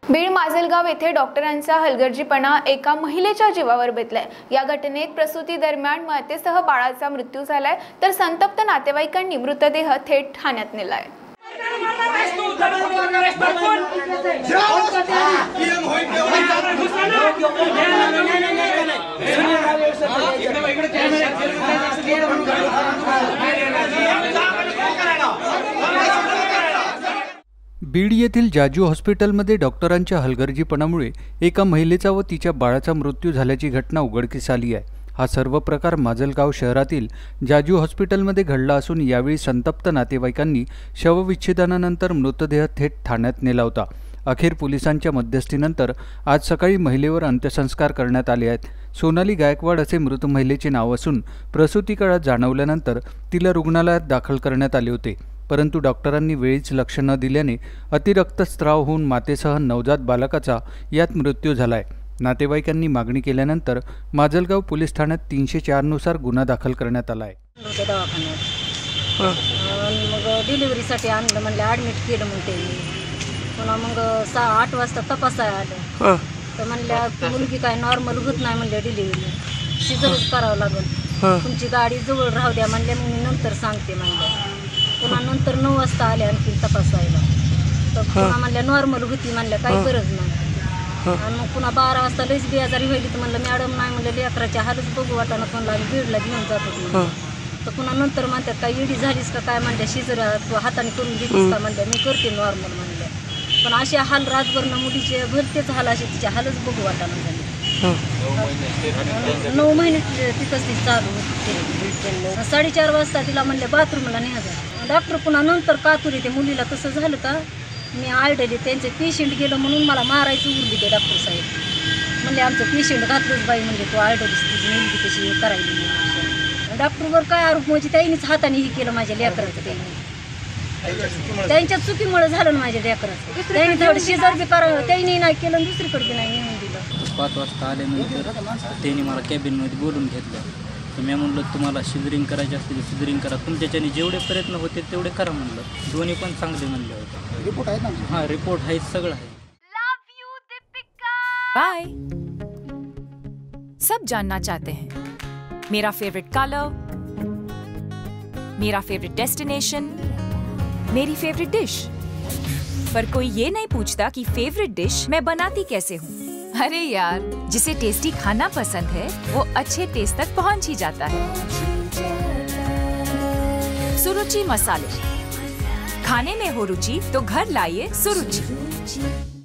बीड माजलगाव येथे डॉक्टरांचा हलगर्जीपणा एका महिलेच्या जीवावर बेतलाय। या घटनेत प्रसूती दरम्यान मातेसह बाळाचा मृत्यू झालाय, तर संतप्त नातेवाईकांनी मृतदेह थेट ठाण्यात नेलाय। बीड येथील जाजू हॉस्पिटलमध्ये डॉक्टरांच्या हलगर्जीपणामुळे एका महिलेचा व तिच्या बाळाचा मृत्यू झाल्याची घटना उघडकीस आली आहे। हा सर्व प्रकार माजलगाव शहरातील जाजू हॉस्पिटलमध्ये घडला असून यावेळी संतप्त नातेवाईकांनी शवविच्छेदनानंतर मृतदेह थेट ठाण्यात नेला होता। अखेर पोलिसांच्या मध्यस्थीनंतर आज सकाळी महिलेवर अंत्यसंस्कार करण्यात आले आहेत। सोनाली गायकवाड असे मृत महिलेचे नाव असून प्रसूती काळात जाणवल्यानंतर तिला रुग्णालयात दाखल करण्यात आले होते, परंतु डॉक्टरांनी वेळीच लक्ष न दिल्याने अतिरक्तस्राव होऊन मातेसह नवजात बालकाचा यात मृत्यू झालाय। नातेवाईकांनी मागणी केल्यानंतर माजलगाव पोलीस ठाण्यात 304 नुसार गुन्हा दाखल करण्यात आला आहे। मग डिलिव्हरीसाठी आणलं, म्हणले ॲडमिट केलं, मग ते पुन्हा मग 6-8 वाजता तपासायला आलं, तर म्हणल्या मुलगी काय नॉर्मल होत नाही, म्हणले डिलिव्हरी सिझरच करावं लागेल, तुमची गाडी जवळ राहू द्या म्हणले, मग मी नंतर सांगते म्हणले। पुन्हा नंतर 9 वाजता आले आणखी तपासायला, तर पुन्हा म्हणल्या नॉर्मल होती, म्हणल्या काही गरज नाही। आणि मग पुन्हा 12 वाजता लईच बेजारी व्हायली, तर म्हणलं मॅडम नाही, म्हणलं लेकराच्या हालच बघू वाटाणा, कोणला आम्ही बीडला घेऊन जातो। तर पुन्हा नंतर म्हणतात काय एडी झालीस का काय, म्हणल्या शिजर तू हाताने करून घेतलीस का, म्हणल्या मी करते नॉर्मल म्हणल्या। पण असे हाल रातभरनं मुलीचे भरतेच हाल, असे तिचे हालच बघू वाटाणा झाले। 9 महिने तिथंच ती चालू होती। 4:30 वाजता तिला म्हणले बाथरूमला न्यायचं। डॉक्टर पुन्हा नंतर कातुरी ते मुलीला तसं झालं का मी आळडले, त्यांचे पेशंट गेलं म्हणून मला मारायचं उरली ते डॉक्टर साहेब म्हणले आमचं पेशंट घातलंच बाई, म्हणजे तू आळडलीस, तुझी मुलगी कशी करायली। डॉक्टरवर काय आरोप, म्हणजे त्यांनीच हाताने हे केलं माझ्या लेकराचं, त्यांच्या चुकीमुळे झालं ना माझ्या लेकराचं। त्यांनी थोडं शेजार बी करावं, त्यांनी नाही केलं, दुसरीकडे बी नाही नेऊन दिलं। 5 वाजता आल्यानंतर त्यांनी मला कॅबिनमध्ये बोलून घेतलं, तर मी म्हणलं तुम्हाला सिझरिंग करायची असतील सिझरिंग करा, तुमच्याच्याने जेवढे प्रयत्न होते तेवढे करा म्हणलं, दोन्ही पण चांगले म्हणले होते। रिपोर्ट आहे ना? हां, रिपोर्ट आहे, सगळं आहे। बाय। सब जानना चाहते हैं मेरा फेवरेट कलर, मेरा फेवरेट डेस्टिनेशन, मेरी फेवरेट डिश, पर कोई ये नहीं पूछता कि फेवरेट डिश मैं बनाती कैसे हूँ। अरे यार, जिसे टेस्टी खाना पसंद है वो अच्छे टेस्ट तक पहुँच ही जाता है। सुरुचि मसाले, खाने में हो रुचि तो घर लाइए सुरुचि।